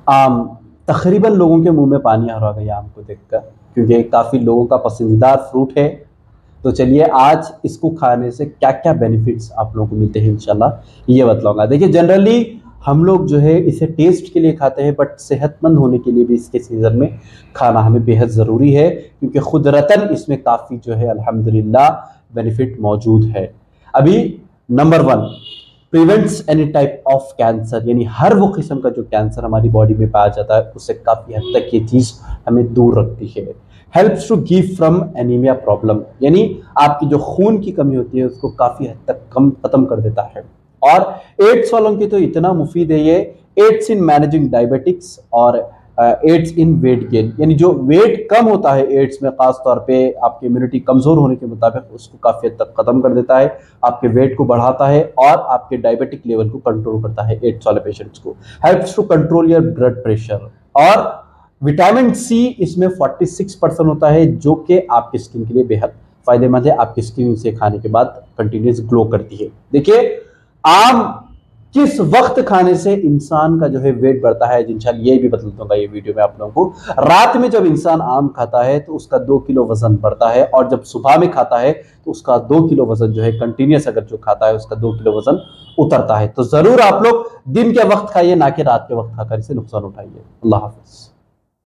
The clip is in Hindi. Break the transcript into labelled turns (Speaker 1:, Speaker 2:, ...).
Speaker 1: आम, तकरीबन लोगों के मुंह में पानी आ रहा होगा ये आम को देखकर, क्योंकि काफ़ी लोगों का पसंदीदा फ्रूट है। तो चलिए आज इसको खाने से क्या क्या बेनिफिट्स आप लोगों को मिलते हैं इंशाल्लाह ये बतलाऊंगा। देखिए जनरली हम लोग जो है इसे टेस्ट के लिए खाते हैं, बट सेहतमंद होने के लिए भी इसके सीज़न में खाना हमें बेहद ज़रूरी है, क्योंकि खुदरतन इसमें काफ़ी जो है अल्हम्दुलिल्लाह बेनिफिट मौजूद है। अभी number 1, prevents any type of cancer, यानी हर वो किस्म का जो कैंसर हमारी बॉडी में पाया जाता है उससे काफ़ी हद तक ये चीज़ हमें दूर रखती है। Helps to give from anaemia problem, यानी आपकी जो खून की कमी होती है उसको काफ़ी हद तक खत्म कर देता है। और एड्स वालों की तो इतना मुफीद है ये, एड्स इन मैनेजिंग डायबिटिक्स और एड्स इन वेट गेन, यानी जो वेट कम होता है एड्स में, खास तौर पे आपकी इम्यूनिटी कमज़ोर होने के मुताबिक उसको काफ़ी हद तक ख़त्म कर देता है, आपके वेट को बढ़ाता है और आपके डायबिटिक लेवल को कंट्रोल करता है एड्स वाले पेशेंट्स को। Helps to control your blood pressure. और विटामिन सी इसमें 46% होता है, जो कि आपकी स्किन के लिए बेहद फायदेमंद है। आपकी स्किन इसे खाने के बाद कंटिन्यूस ग्लो करती है। देखिए आम किस वक्त खाने से इंसान का जो है वेट बढ़ता है, इंशाल्लाह ये भी बता दूंगा ये वीडियो में आप लोगों को। रात में जब इंसान आम खाता है तो उसका 2 किलो वजन बढ़ता है, और जब सुबह में खाता है तो उसका 2 किलो वजन जो है कंटिन्यूस अगर जो खाता है उसका 2 किलो वजन उतरता है। तो जरूर आप लोग दिन के वक्त खाइए, ना कि रात के वक्त खाकर इसे नुकसान उठाइए। अल्लाह हाफिज।